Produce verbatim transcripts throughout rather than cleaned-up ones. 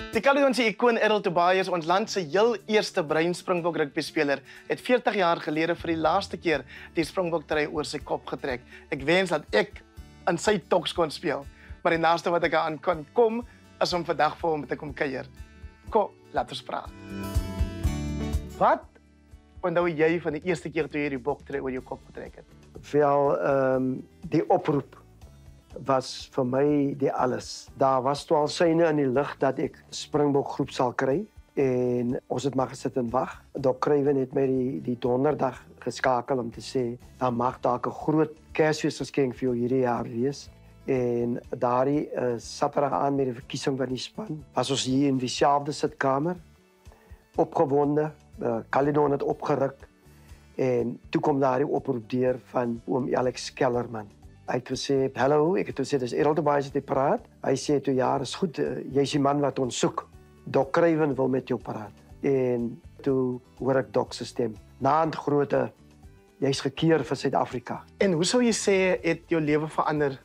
Die Caledonse ikoon Errol Tobias, ons land se heel eerste bruin Springbok rugbyspeler, het veertig jaar gelede vir die laaste keer die Springbok trui oor sy kop getrek. Ek wens dat ek in sy toks kon speel, maar die naaste wat ek aan kon kom is om vandag vir hom te kom kuier. Kom, laat ons praat. Wat onthou jy van die eerste keer toe jy die boktrui oor jou kop getrek het? Wel, um, die oproep was vir my die alles. Daar was twaalf syne in die lug dat ek Springbok groep sal kry en ons het maar gesit en wag. Dok Craven het my die, die donderdag geskakel om te sê, dan mag dalk 'n groot Kersfeesgeskenk vir jou hierdie jaar wees. En daardie uh, Saterdag aan met die verkiesing van die span, was ons hier in dieselfde sitkamer, opgewonde, uh, Caledon het opgeruk en toe kom daar die oproep deur van oom Alex Kellerman. Hy het gesê, hallo, ek het gesê, dis Errol Tobias wat jy praat. Hy sê toe, ja, is goed, jy's die man wat ons soek. Dok Craven wil met jou praat. En toe hoor ek Dok se stem. Na 'n groote, jy's gekeer vir Suid-Afrika. En hoe sou jy sê het jou lewe verander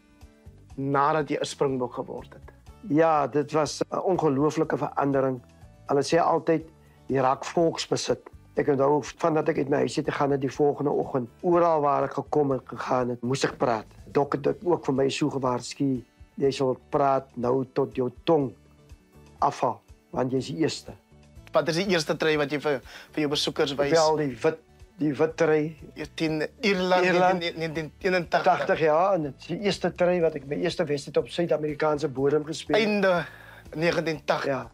nadat jy 'n Springbok geword het? Ja, dit was 'n ongelooflike verandering. Hulle sê altyd, jy raak volksbesit. Ek onthou vandat ek uit my huis uit te gaan het die volgende oggend, oral waar ek gekom het gegaan het, moes ek praat. Dok het dit ook vir my so gewaarsku, jy sal praat nou tot jou tong afval, want jy is die eerste. Wat is die eerste trui wat jy vir vir jou besoekers wys? Wel, die wit die wit trui teen Ierland, Ierland negentien eenentachtig. tachtig jaar en dit is die eerste trui wat ek my eerste wedstryd op Suid-Amerikaanse bodem gespeel het. Einde negentien tachtig. Ja.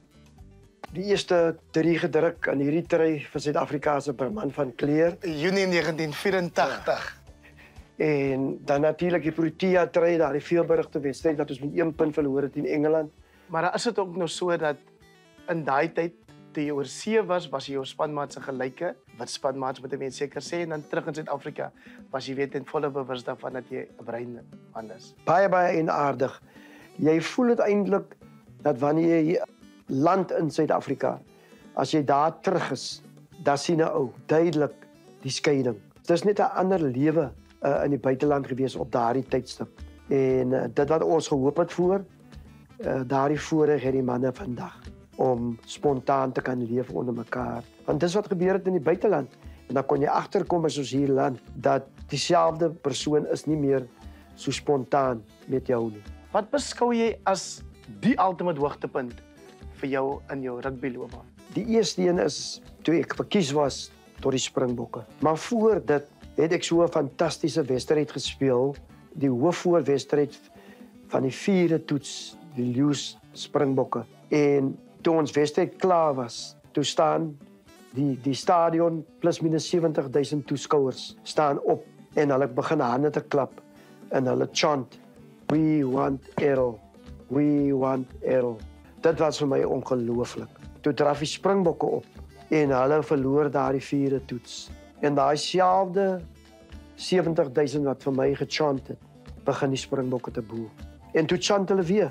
Die eerste drie gedruk aan hierdie trui vir Suid-Afrika se man van kleur. Junie negentien vyerentachtig. Ja. En dan natuurlik die Protea trui, daar die veelberigte wedstryd wat ons met een punt verloor het in Engeland. Maar dan is dit ook nou so dat in daai tyd toe jy oor see was, was jy jou spanmaat se gelyke, wat spanmaats moet mense seker sê, en dan terug in Suid-Afrika was jy weet in volle bewus daarvan dat jy 'n bruin man is. Baie baie enaardig. Jy voel dit eintlik dat wanneer jy land in Suid-Afrika, as jy daar terug is, dan sien 'n ou duidelik die skeiding. Dis net 'n ander lewe uh, in die buiteland gewees op daardie tydstip. En uh, dit wat ons gehoop het voor, uh, daardie voorreg het die manne vandag om spontaan te kan leef onder mekaar. Want dis wat gebeur het in die buiteland. En dan kon jy agterkom as ons hier land dat dieselfde persoon is nie meer so spontaan met jou nie. Wat beskou jy as die ultimate hoogtepunt vir jou in jou rugbyloopbaan? Die eerste een is toe ek verkies was tot die Springbokke. Maar voor dit het ek so 'n fantastiese wedstryd gespeel, die hoofvoorwedstryd van die vierde toets, die Lewis Springbokke. En toe ons wedstryd klaar was, toe staan die die stadion plus minus sewentig duisend toeskouers staan op en hulle begin hande te klap en hulle chant, "We want Errol, we want Errol." Dit was vir my ongelooflik. Toe draf die Springbokke op en hulle verloor daardie vierde toets. En daai selfde sewentig duisend wat vir my gechant het, begin die Springbokke te boer. En toe chant hulle weer,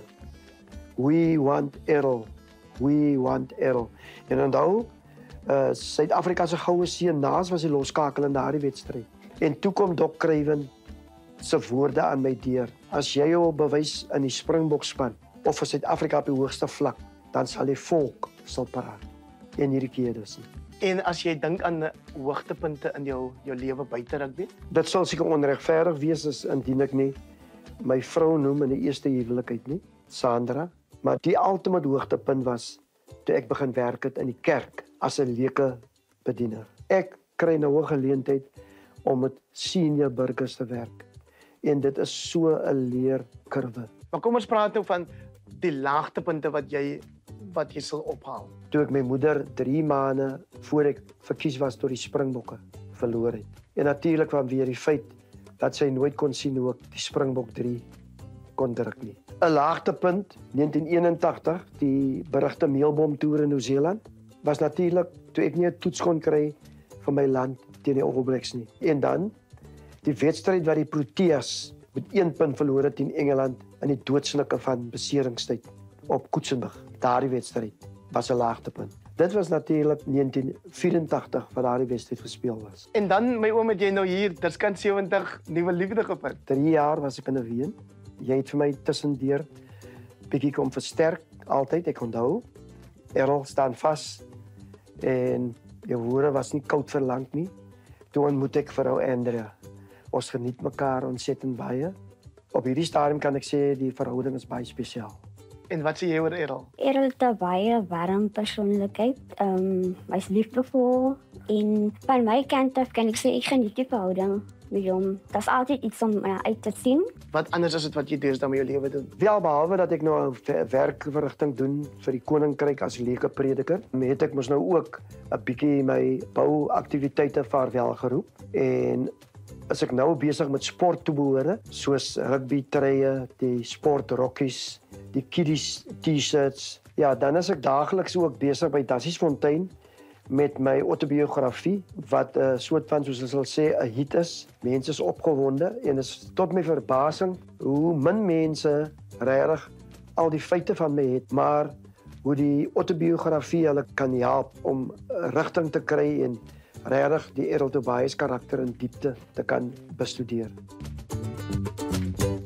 "We want Errol, we want Errol." En onthou, uh, Suid-Afrika se goue seun naas was die loskakel in daardie wedstryd. En toe kom Dok Craven se woorde aan my deur. As jy jou bewys in die Springbok span of vir Suid-Afrika op die hoogste vlak, dan sal die volk sal praat. En hierdie keer dus nie. En as jy dink aan hoogtepunte in jou jou lewe buite rugby? Dit sal seker onregverdig wees as indien ek nie my vrou noem in die eerste huwelikheid nie, Sandra. Maar die ultimate hoogtepunt was toe ek begin werk het in die kerk as 'n leuke bediener. Ek kry nou 'n geleentheid om met senior burgers te werk. En dit is so 'n leerkurwe. Maar kom ons praat nou van die laagtepunte wat jy wat jy sal ophaal. Toe ek my moeder drie maande voor ek verkies was tot die Springbokke verloor het. En natuurlik vanweer die feit dat sy nooit kon sien hoe ek die Springbok drie kon druk nie. 'n Laagtepunt negentien eenentachtig, die berugte meelbomtoer in Nieu-Seeland, was natuurlik toe ek nie 'n toets kon kry vir my land teen die All Blacks nie. En dan die wedstryd wat die Proteas met een punt verloor het teen Engeland in die doodsnike van beseringstyd op Koetsenburg. Daardie wedstryd was 'n laagtepunt. Dit was natuurlik negentien vyerentachtig wat daardie wedstryd gespeel was. En dan my oom het jy nou hier, dis kan sewentig nuwe liefde gevind. drie jaar was ek in 'n Ween. Jy het vir my tussendeur bietjie kom versterk altyd, ek onthou. Errol staan vas en jou woorde was nie koud vir lank nie. Toe ontmoet ek vrou Andrea. Ons geniet mekaar ontsettend baie. Op hierdie stadium kan ek sê die verhouding is baie spesiaal. En wat sê jy oor Errol? Errol het 'n baie warm persoonlikheid. Ehm um, hy's liefdevol en van my kant af kan ek sê ek geniet die verhouding met hom. Daar's altyd iets om uh, uit te sien. Wat anders is dit wat jy deesdae met jou lewe doen? Wel behalwe dat ek nou 'n werkverrigting doen vir die koninkryk as leuke prediker, het ek mos nou ook 'n bietjie my bouaktiwiteite vaarwel geroep en as ek nou besig met sport te behore, soos rugby treë, die sportrokkies, die kiddies T-shirts. Ja, dan is ek daagliks ook besig by Dassiesfontein met my autobiografie wat 'n uh, soort van soos hulle sal sê 'n hit is. Mense is opgewonde en is tot my verbasing hoe min mense regtig al die feite van my het, maar hoe die autobiografie hulle kan help om rigting te kry en regtig die Errol Tobias karakter in diepte te kan bestudeer.